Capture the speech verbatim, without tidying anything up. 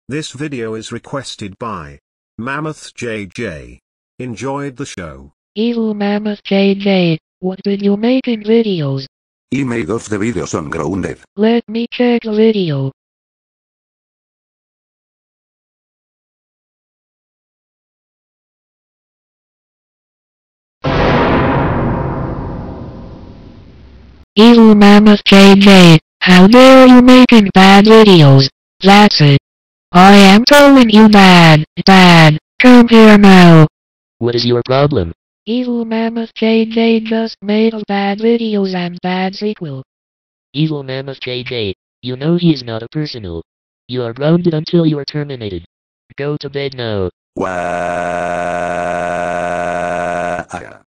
This video is requested by Mammoth J J. Enjoyed the show. Evil Mammoth J J, what did you make in videos? I made of the videos on Grounded. Let me check the video. Evil Mammoth J J, how dare you making bad videos? That's it. I am telling you bad, bad, come here now. What is your problem? Evil Mammoth J J just made a bad videos and bad sequel. Evil Mammoth J J, you know he is not a personal. You are grounded until you are terminated. Go to bed now. Wah.